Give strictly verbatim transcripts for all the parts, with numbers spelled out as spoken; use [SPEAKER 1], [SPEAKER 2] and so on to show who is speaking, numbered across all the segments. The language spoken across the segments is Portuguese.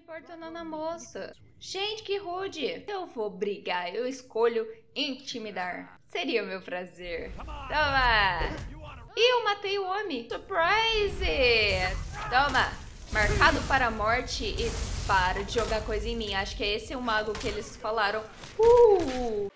[SPEAKER 1] importunando a moça. Gente, que rude. Eu vou brigar, eu escolho intimidar. Seria o meu prazer. Toma! Ih, eu matei o homem. Surprise! Toma! Marcado para a morte e para de jogar coisa em mim. Acho que é esse o mago que eles falaram. Uh!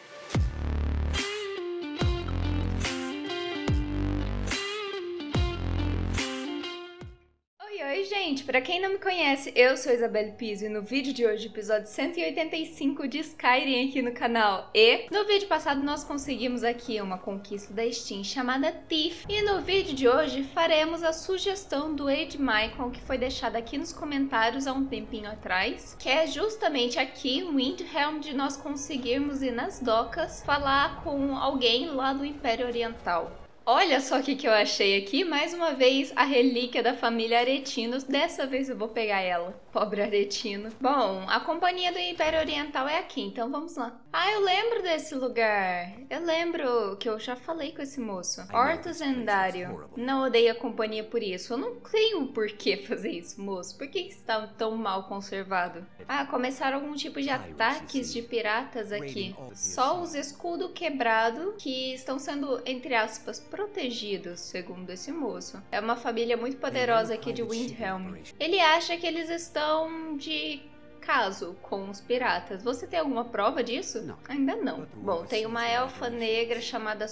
[SPEAKER 1] Oi, gente! Pra quem não me conhece, eu sou Isabelle Pizzo e no vídeo de hoje, episódio cento e oitenta e cinco de Skyrim aqui no canal. E no vídeo passado nós conseguimos aqui uma conquista da Steam chamada Thief. E no vídeo de hoje faremos a sugestão do Ed Michael que foi deixada aqui nos comentários há um tempinho atrás, que é justamente aqui em Windhelm de nós conseguirmos ir nas docas falar com alguém lá do Império Oriental. Olha só o que, que eu achei aqui, mais uma vez a relíquia da família Aretinos, dessa vez eu vou pegar ela, pobre Aretino. Bom, a companhia do Império Oriental é aqui, então vamos lá. Ah, eu lembro desse lugar, eu lembro que eu já falei com esse moço. Hortus Endario, não odeio a companhia por isso, eu não tenho por que fazer isso, moço, por que está tão mal conservado? Ah, começaram algum tipo de ataques de piratas aqui, só os escudos quebrados que estão sendo, entre aspas, protegidos, segundo esse moço. É uma família muito poderosa aqui de Windhelm. Ele acha que eles estão de caso com os piratas. Você tem alguma prova disso? Não. Ainda não. Bom, tem uma elfa negra chamada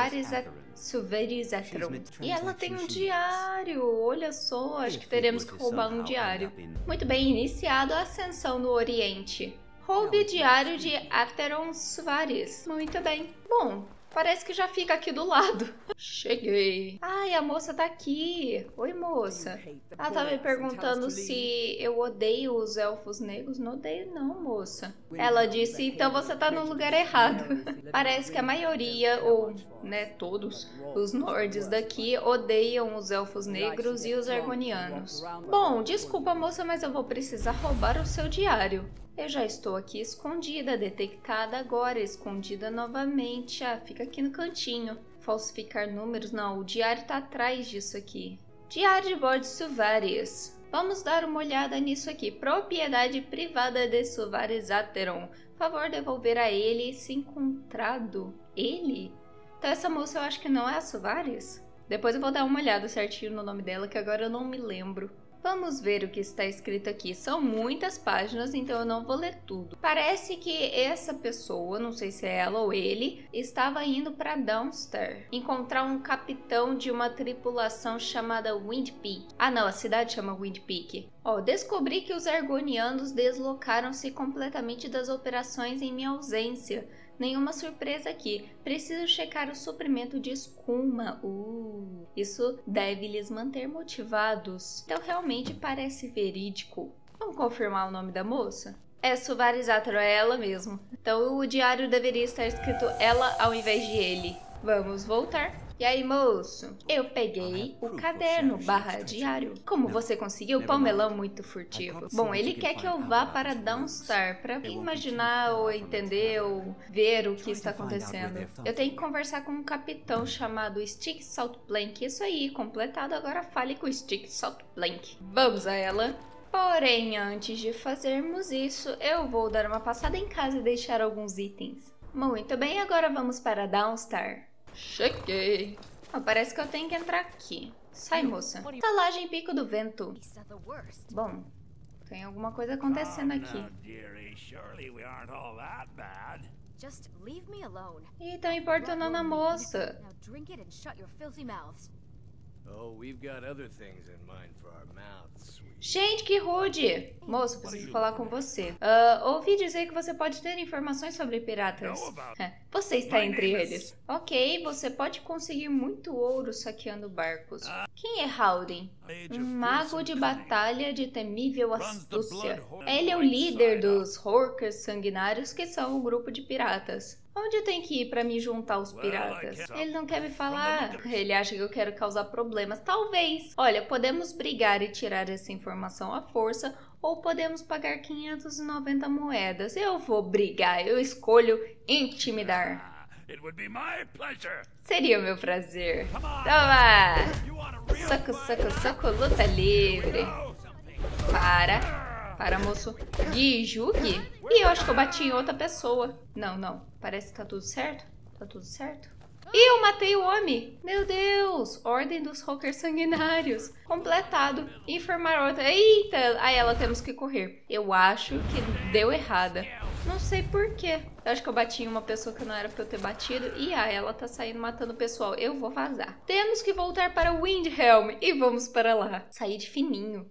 [SPEAKER 1] Suverizatron. E ela tem um diário. Olha só, acho que teremos que roubar um diário. Muito bem, iniciado a ascensão no Oriente. Roube o diário de Atheron Suvaris. Muito bem. Bom, parece que já fica aqui do lado. Cheguei. Ai, a moça tá aqui. Oi, moça. Ela tá me perguntando se eu odeio os elfos negros. Não odeio não, moça. Ela disse, então você tá no lugar errado. Parece que a maioria, ou, né, todos os nordes daqui odeiam os elfos negros e os argonianos. Bom, desculpa, moça, mas eu vou precisar roubar o seu diário. Eu já estou aqui escondida, detectada agora, escondida novamente. Ah, fica aqui no cantinho. Falsificar números? Não, o diário tá atrás disso aqui. Diário de bordo Suvaris. Vamos dar uma olhada nisso aqui. Propriedade privada de Suvaris Atheron. Favor devolver a ele se encontrado. Ele? Então essa moça eu acho que não é a Suvaris? Depois eu vou dar uma olhada certinho no nome dela, que agora eu não me lembro. Vamos ver o que está escrito aqui. São muitas páginas, então eu não vou ler tudo. Parece que essa pessoa, não sei se é ela ou ele, estava indo para Dawnstar encontrar um capitão de uma tripulação chamada Windpeak. Ah não, a cidade chama Windpeak. Ó, descobri que os argonianos deslocaram-se completamente das operações em minha ausência. Nenhuma surpresa aqui. Preciso checar o suprimento de escuma. Uh, isso deve lhes manter motivados. Então realmente parece verídico. Vamos confirmar o nome da moça? É Suvarizatron, é ela mesmo. Então o diário deveria estar escrito ela ao invés de ele. Vamos voltar. E aí, moço? Eu peguei o caderno barra diário. Como você conseguiu? Palmelão muito furtivo. Bom, ele quer que eu vá para Dawnstar para imaginar ou entender ou ver o que está acontecendo. Eu tenho que conversar com um capitão chamado Stick Saltplank. Isso aí, completado. Agora fale com o Stick Saltplank. Vamos a ela. Porém, antes de fazermos isso, eu vou dar uma passada em casa e deixar alguns itens. Muito bem, agora vamos para Dawnstar. Cheguei. Oh, parece que eu tenho que entrar aqui. Sai, moça. Talagem Pico do Vento. Bom, tem alguma coisa acontecendo aqui. Ih, estão importunando a moça. Gente, que rude! Moço, preciso falar com você. Uh, ouvi dizer que você pode ter informações sobre piratas. Você está entre eles. Ok, você pode conseguir muito ouro saqueando barcos. Quem é Haldin? Um mago de batalha de temível astúcia. Ele é o líder dos Horkers sanguinários, que são o grupo de piratas. Onde eu tenho que ir para me juntar aos piratas? Ele não quer me falar. Ele acha que eu quero causar problemas. Talvez. Olha, podemos brigar e tirar essa informação à força, ou podemos pagar quinhentas e noventa moedas. Eu vou brigar. Eu escolho intimidar. Seria o meu prazer. Toma! Soco, soco, soco, luta livre. Para. Para, moço. Gyugi? Ih, eu acho que eu bati em outra pessoa. Não, não. Parece que tá tudo certo. Tá tudo certo. Ih, eu matei o homem. Meu Deus. Ordem dos Rockers Sanguinários. Completado. Informar outra. Eita. Aí ela temos que correr. Eu acho que deu errada. Não sei por quê. Eu acho que eu bati em uma pessoa que não era pra eu ter batido. E ah, ela tá saindo matando o pessoal. Eu vou vazar. Temos que voltar para Windhelm. E vamos para lá. Sair de fininho.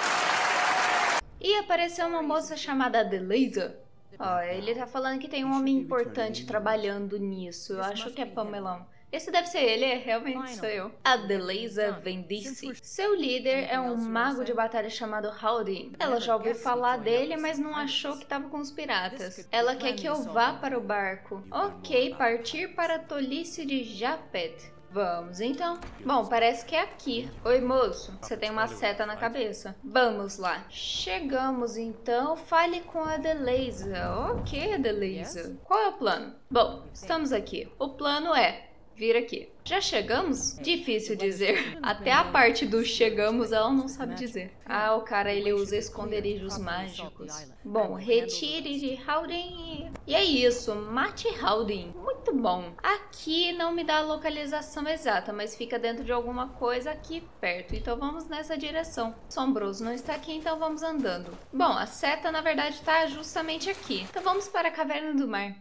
[SPEAKER 1] E apareceu uma moça chamada Adelaide. Ó, ele tá falando que tem um homem importante trabalhando nisso. Eu acho que é Pamelão. Esse deve ser ele, é, realmente sou eu. Adelaide Vendice. Seu líder é um mago de batalha chamado Haldin. Ela já ouviu falar dele, mas não achou que tava com os piratas. Ela quer que eu vá para o barco. Ok, partir para a tolice de Japet. Vamos então. Bom, parece que é aqui. Oi, moço. Você tem uma seta na cabeça. Vamos lá. Chegamos então. Fale com a Adelaide. Ok, Adelaide. Qual é o plano? Bom, estamos aqui. O plano é vir aqui. Já chegamos? Difícil dizer. Até a parte do chegamos ela não sabe dizer. Ah, o cara ele usa esconderijos mágicos. Bom, retire de Haldin. E é isso, mate Haldin. Muito bom. Aqui não me dá a localização exata, mas fica dentro de alguma coisa aqui perto. Então vamos nessa direção. Sombroso não está aqui, então vamos andando. Bom, a seta na verdade está justamente aqui. Então vamos para a Caverna do Mar.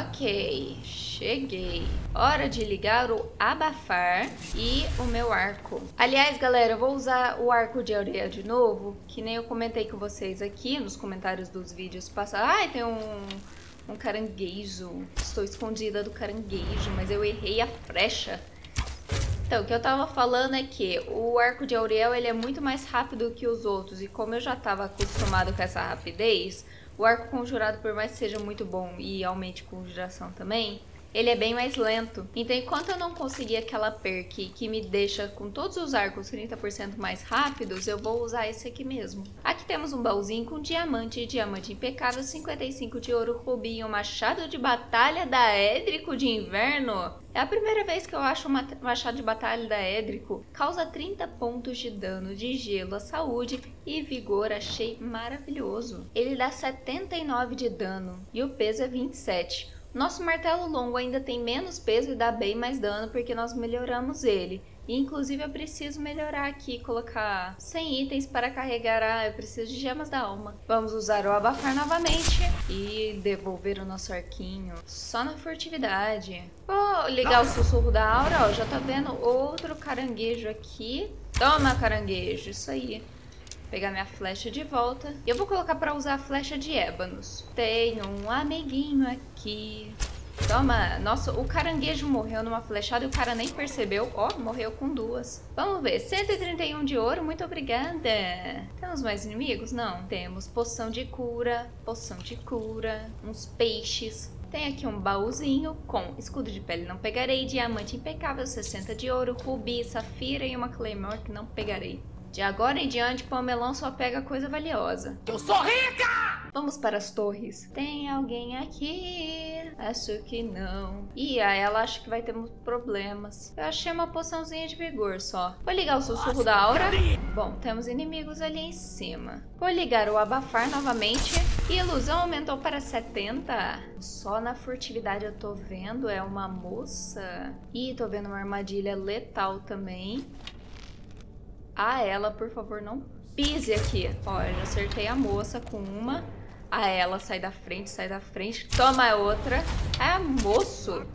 [SPEAKER 1] Ok, cheguei. Hora de ligar o Abafar e o meu arco. Aliás, galera, eu vou usar o arco de Aureia de novo, que nem eu comentei com vocês aqui nos comentários dos vídeos passados. Ai, tem um, um caranguejo. Estou escondida do caranguejo, mas eu errei a flecha. Então, o que eu tava falando é que o arco de Auriel, ele é muito mais rápido que os outros. E como eu já tava acostumado com essa rapidez, o arco conjurado, por mais que seja muito bom e aumente conjuração também, ele é bem mais lento. Então, enquanto eu não conseguir aquela perk que me deixa com todos os arcos trinta por cento mais rápidos, eu vou usar esse aqui mesmo. Aqui temos um baúzinho com diamante, diamante impecável, cinquenta e cinco de ouro, rubi e um machado de batalha da Édrico de inverno. É a primeira vez que eu acho um machado de batalha da Édrico. Causa trinta pontos de dano de gelo à saúde e vigor. Achei maravilhoso. Ele dá setenta e nove de dano e o peso é vinte e sete. Nosso martelo longo ainda tem menos peso e dá bem mais dano porque nós melhoramos ele. E, inclusive eu preciso melhorar aqui, colocar cem itens para carregar. Ah, eu preciso de gemas da alma. Vamos usar o abafar novamente e devolver o nosso arquinho. Só na furtividade. Vou ligar o sussurro da aura, ó. Já tô vendo outro caranguejo aqui. Toma, caranguejo, isso aí. Pegar minha flecha de volta. E eu vou colocar pra usar a flecha de ébanos. Tenho um amiguinho aqui. Toma. Nossa, o caranguejo morreu numa flechada e o cara nem percebeu. Ó, morreu com duas. Vamos ver. cento e trinta e um de ouro. Muito obrigada. Temos mais inimigos? Não. Temos poção de cura. Poção de cura. Uns peixes. Tem aqui um baúzinho com escudo de pele não pegarei. Diamante impecável. sessenta de ouro. Rubi, safira e uma claymore que não pegarei. De agora em diante, Pamelão só pega coisa valiosa. Eu sou rica! Vamos para as torres. Tem alguém aqui? Acho que não. Ih, a ela acha que vai ter muitos problemas. Eu achei uma poçãozinha de vigor só. Vou ligar o sussurro da aura. Bom, temos inimigos ali em cima. Vou ligar o abafar novamente. E a ilusão aumentou para setenta. Só na furtividade eu tô vendo. É uma moça. Ih, tô vendo uma armadilha letal também. A ela, por favor, não pise aqui. Ó, eu já acertei a moça com uma. A ela, sai da frente, sai da frente. Toma a outra. É, moço.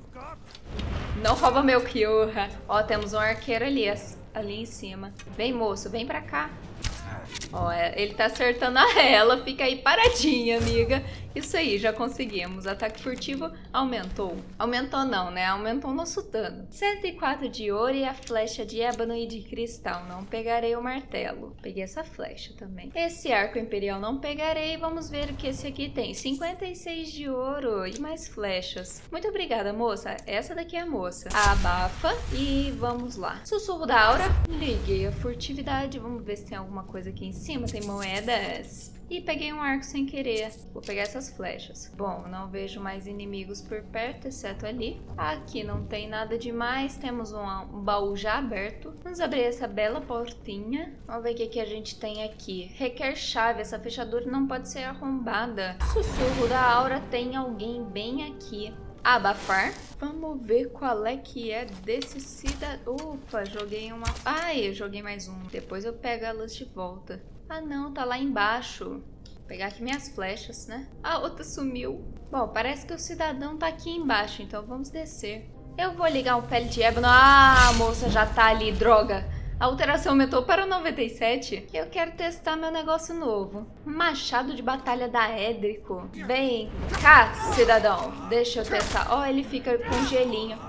[SPEAKER 1] Não rouba meu kill. Ó, temos um arqueiro ali, ali em cima. Vem, moço, vem pra cá. Ó, ele tá acertando a ela. Fica aí paradinha, amiga. Isso aí, já conseguimos. Ataque furtivo aumentou. Aumentou não, né? Aumentou o nosso dano. cento e quatro de ouro e a flecha de ébano e de cristal. Não pegarei o martelo. Peguei essa flecha também. Esse arco imperial não pegarei. Vamos ver o que esse aqui tem. cinquenta e seis de ouro e mais flechas. Muito obrigada, moça. Essa daqui é a moça. Abafa e vamos lá. Sussurro da aura. Liguei a furtividade. Vamos ver se tem alguma coisa aqui em cima. Tem moedas. E peguei um arco sem querer. Vou pegar essas flechas. Bom, não vejo mais inimigos por perto, exceto ali. Aqui não tem nada demais. Temos um, um baú já aberto. Vamos abrir essa bela portinha. Vamos ver o que, que a gente tem aqui. Requer chave. Essa fechadura não pode ser arrombada. Sussurro da aura. Tem alguém bem aqui. Abafar. Vamos ver qual é que é desse cidadão. Opa, joguei uma... Ai, eu joguei mais um. Depois eu pego elas de volta. Ah não, tá lá embaixo. Vou pegar aqui minhas flechas, né? A outra sumiu. Bom, parece que o cidadão tá aqui embaixo, então vamos descer. Eu vou ligar um pele de ébano. Ah, a moça já tá ali, droga. A alteração aumentou para noventa e sete. Eu quero testar meu negócio novo. Machado de batalha da Édrico. Vem cá, cidadão. Deixa eu testar. Ó, oh, ele fica com gelinho.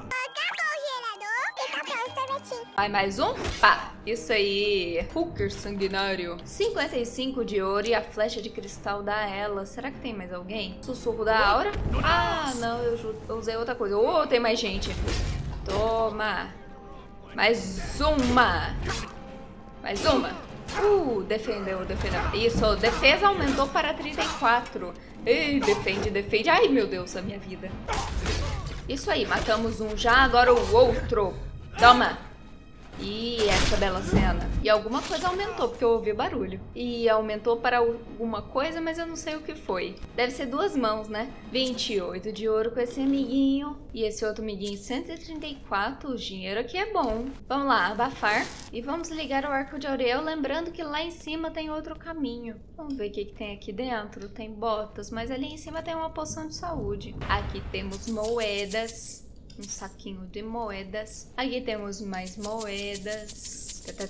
[SPEAKER 1] Vai mais um? Pá, isso aí. Hooker sanguinário. cinquenta e cinco de ouro e a flecha de cristal dá ela. Será que tem mais alguém? Sussurro da aura? Ah, não, eu usei outra coisa. Oh, tem mais gente. Toma. Mais uma. Mais uma. Uh, defendeu, defendeu. Isso, defesa aumentou para trinta e quatro. Ei, defende, defende. Ai, meu Deus, a minha vida. Isso aí, matamos um já, agora o outro. Toma. E essa bela cena. E alguma coisa aumentou, porque eu ouvi barulho. E aumentou para alguma coisa, mas eu não sei o que foi. Deve ser duas mãos, né? vinte e oito de ouro com esse amiguinho. E esse outro amiguinho, cento e trinta e quatro. O dinheiro aqui é bom. Vamos lá, abafar. E vamos ligar o arco de Auriel, lembrando que lá em cima tem outro caminho. Vamos ver o que, que tem aqui dentro. Tem botas, mas ali em cima tem uma poção de saúde. Aqui temos moedas. Um saquinho de moedas. Aqui temos mais moedas.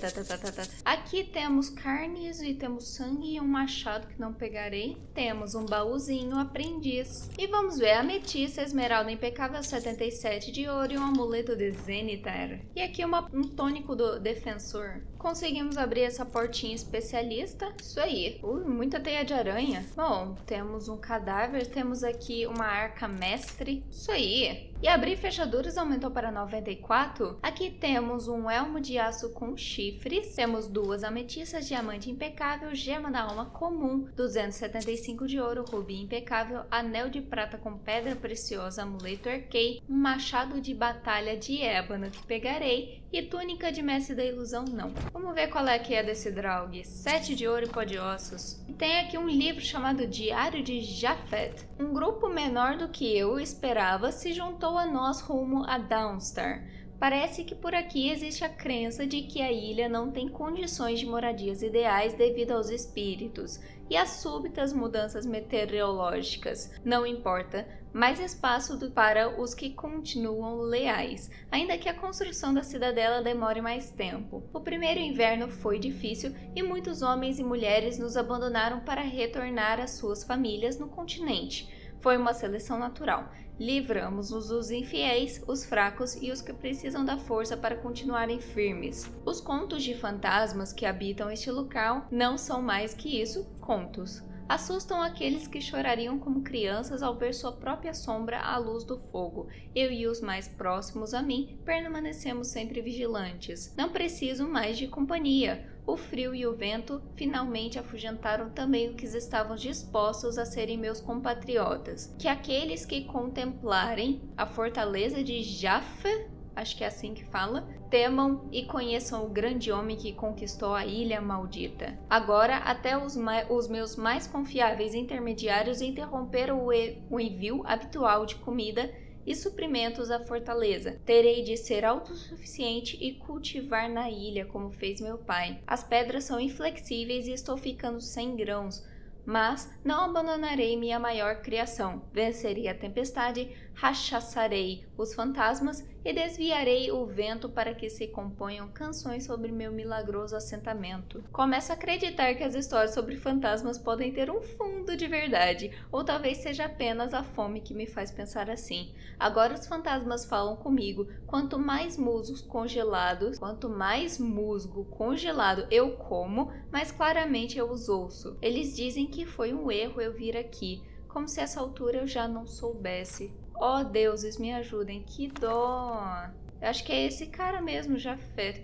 [SPEAKER 1] Aqui temos carnes e temos sangue e um machado que não pegarei. Temos um baúzinho aprendiz. E vamos ver a ametista, esmeralda impecável, setenta e sete de ouro e um amuleto de Zenitar. E aqui uma, um tônico do defensor. Conseguimos abrir essa portinha especialista. Isso aí. Ui, muita teia de aranha. Bom, temos um cadáver. Temos aqui uma arca mestre. Isso aí. E abrir fechaduras aumentou para noventa e quatro. Aqui temos um elmo de aço com chifres. Temos duas ametistas, diamante impecável, gema da alma comum, duzentos e setenta e cinco de ouro, rubi impecável, anel de prata com pedra preciosa, amuleto arquei, um machado de batalha de ébano que pegarei e túnica de mestre da ilusão não. Vamos ver qual é que é desse Draug. sete de ouro e pó de ossos. E tem aqui um livro chamado Diário de Japhet. Um grupo menor do que eu esperava se juntou a nós rumo a Dawnstar. Parece que por aqui existe a crença de que a ilha não tem condições de moradias ideais devido aos espíritos e às súbitas mudanças meteorológicas. Não importa, mais espaço para os que continuam leais, ainda que a construção da cidadela demore mais tempo. O primeiro inverno foi difícil e muitos homens e mulheres nos abandonaram para retornar às suas famílias no continente. Foi uma seleção natural. Livramos-nos dos infiéis, os fracos e os que precisam da força para continuarem firmes. Os contos de fantasmas que habitam este local não são mais que isso, contos. Assustam aqueles que chorariam como crianças ao ver sua própria sombra à luz do fogo. Eu e os mais próximos a mim permanecemos sempre vigilantes. Não preciso mais de companhia. O frio e o vento finalmente afugentaram também os que estavam dispostos a serem meus compatriotas. Que aqueles que contemplarem a fortaleza de Jaffa, acho que é assim que fala, temam e conheçam o grande homem que conquistou a ilha maldita. Agora, até os, os meus mais confiáveis intermediários interromperam o, e o envio habitual de comida e suprimentos à fortaleza. Terei de ser autossuficiente e cultivar na ilha, como fez meu pai. As pedras são inflexíveis e estou ficando sem grãos, mas não abandonarei minha maior criação. Vencerei a tempestade, rechaçarei os fantasmas e desviarei o vento para que se componham canções sobre meu milagroso assentamento. Começo a acreditar que as histórias sobre fantasmas podem ter um fundo de verdade, ou talvez seja apenas a fome que me faz pensar assim. Agora os fantasmas falam comigo. Quanto mais musgos congelados, quanto mais musgo congelado eu como, mais claramente eu os ouço. Eles dizem que foi um erro eu vir aqui, como se a essa altura eu já não soubesse. Ó, deuses, me ajudem, que dó. Eu acho que é esse cara mesmo, Japhet.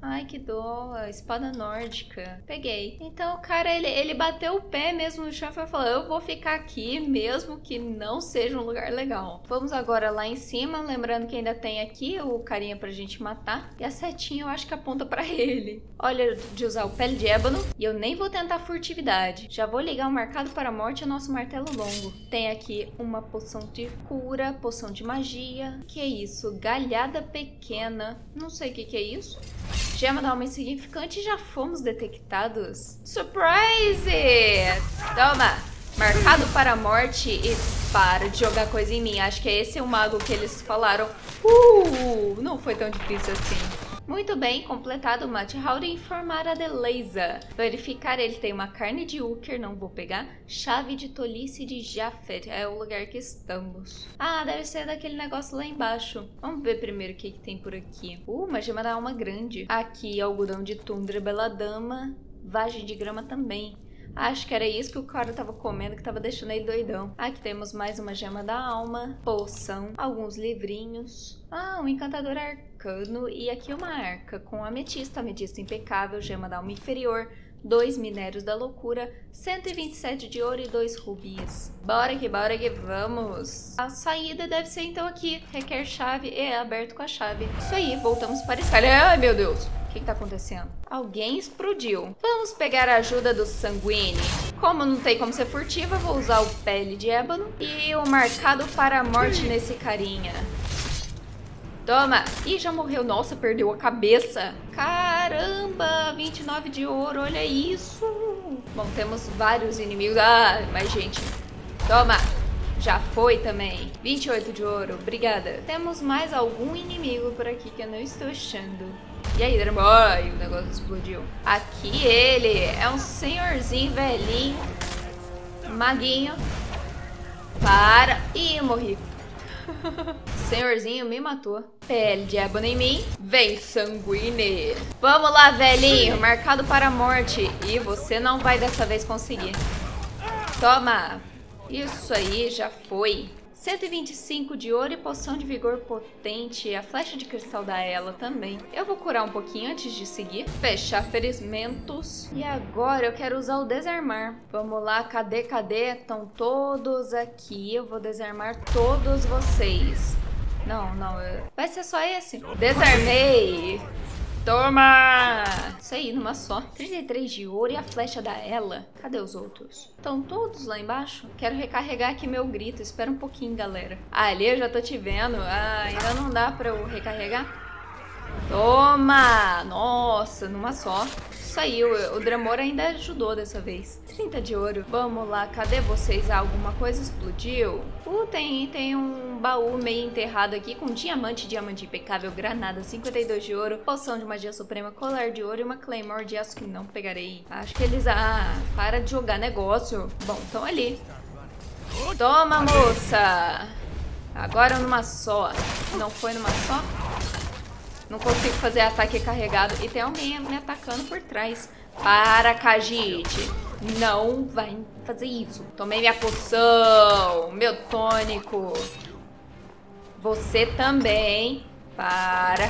[SPEAKER 1] Ai, que dó. Espada nórdica. Peguei. Então, o cara, ele, ele bateu o pé mesmo no chão e falou, eu vou ficar aqui mesmo que não seja um lugar legal. Vamos agora lá em cima, lembrando que ainda tem aqui o carinha pra gente matar. E a setinha eu acho que aponta pra ele. Olha, de usar o pele de ébano. E eu nem vou tentar furtividade. Já vou ligar o marcado para a morte e o nosso martelo longo. Tem aqui uma poção de cura, poção de magia. Que é isso? Galhada pequena. Não sei o que, que é isso. Gema da alma insignificante, já fomos detectados. Surprise! Toma! Marcado para a morte e para de jogar coisa em mim. Acho que esse é o mago que eles falaram. Uh, não foi tão difícil assim. Muito bem, completado o Mate Howdy e informar a Deleza. Verificar, ele tem uma carne de Uker, não vou pegar. Chave de tolice de Jafet, é o lugar que estamos. Ah, deve ser daquele negócio lá embaixo. Vamos ver primeiro o que, que tem por aqui. Uh, uma gema da alma grande. Aqui, algodão de tundra, beladama, vagem de grama também. Acho que era isso que o cara tava comendo, que tava deixando ele doidão. Aqui temos mais uma gema da alma, poção, alguns livrinhos. Ah, um encantador arcano e aqui uma arca com ametista, ametista impecável, gema da alma inferior, dois minérios da loucura, cento e vinte e sete de ouro e dois rubis. Bora que bora que vamos. A saída deve ser então aqui, requer chave e é aberto com a chave. Isso aí, voltamos para a escada. Ai, meu Deus. O que que tá acontecendo? Alguém explodiu. Vamos pegar a ajuda do Sanguine. Como não tem como ser furtiva, vou usar o pele de ébano e o marcado para a morte nesse carinha. Toma! Ih, já morreu. Nossa, perdeu a cabeça. Caramba, vinte e nove de ouro, olha isso. Bom, temos vários inimigos. Ah, mais gente. Toma! Já foi também. vinte e oito de ouro, obrigada. Temos mais algum inimigo por aqui que eu não estou achando. E aí, Dragon Boy, o negócio explodiu. Aqui ele é um senhorzinho velhinho, maguinho. Para. Ih, eu morri. Senhorzinho me matou. Pele de ébano em mim. Vem, Sanguine. Vamos lá, velhinho. Marcado para a morte. E você não vai dessa vez conseguir. Toma. Isso aí, já foi. cento e vinte e cinco de ouro e poção de vigor potente. A flecha de cristal da Ela também. Eu vou curar um pouquinho antes de seguir. Fechar ferimentos. E agora eu quero usar o desarmar. Vamos lá, cadê, cadê? Estão todos aqui. Eu vou desarmar todos vocês. Não, não. Eu... Vai ser só esse? Desarmei. Toma! Isso aí, numa só. trinta e três de ouro e a flecha da Ela. Cadê os outros? Estão todos lá embaixo? Quero recarregar aqui meu grito. Espera um pouquinho, galera. Ah, ali eu já tô te vendo. Ah, ainda não dá pra eu recarregar? Toma! Nossa, numa só. Isso aí, o, o Dramor ainda ajudou dessa vez. trinta de ouro. Vamos lá, cadê vocês? Ah, alguma coisa explodiu? Uh, tem, tem um baú meio enterrado aqui com diamante, diamante impecável, granada, cinquenta e dois de ouro, poção de magia suprema, colar de ouro e uma claymore de aço que não pegarei. Acho que eles... Ah, para de jogar negócio. Bom, estão ali. Toma, moça! Agora numa só. Não foi numa só? Não consigo fazer ataque carregado. E tem alguém me atacando por trás. Para, Khajiit. Não vai fazer isso. Tomei minha poção. Meu tônico. Você também. Para.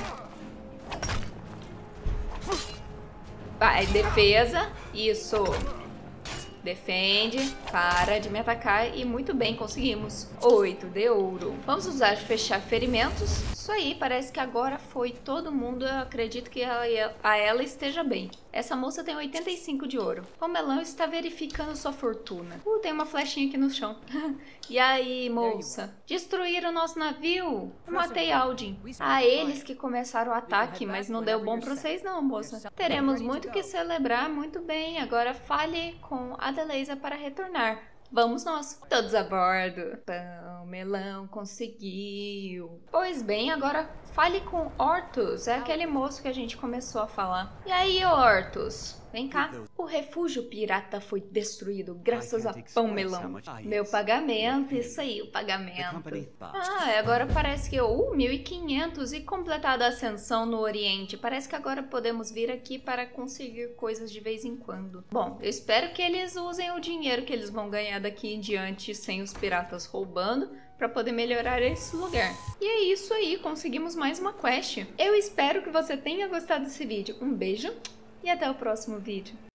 [SPEAKER 1] Vai, defesa. Isso. Defende, para de me atacar e muito bem, conseguimos. oito de ouro. Vamos usar fechar ferimentos. Isso aí, parece que agora foi todo mundo. Eu acredito que a, a ela esteja bem. Essa moça tem oitenta e cinco de ouro. O melão está verificando sua fortuna. Uh, tem uma flechinha aqui no chão. E aí, moça? Destruíram o nosso navio. Eu matei Aldin. Ah, eles que começaram o ataque, mas não deu bom pra vocês não, moça. Teremos muito que celebrar, muito bem. Agora fale com a Deleza para retornar. Vamos nós, todos a bordo. Pão, melão, conseguiu. Pois bem, agora fale com Hortus. É aquele moço que a gente começou a falar. E aí, Hortus? Vem cá. O refúgio pirata foi destruído graças a Pão Melão. Meu pagamento, isso aí, o pagamento. Ah, agora parece que... Uh, mil e quinhentos e completada a ascensão no Oriente. Parece que agora podemos vir aqui para conseguir coisas de vez em quando. Bom, eu espero que eles usem o dinheiro que eles vão ganhar daqui em diante sem os piratas roubando. para poder melhorar esse lugar. E é isso aí, conseguimos mais uma quest. Eu espero que você tenha gostado desse vídeo. Um beijo e até o próximo vídeo.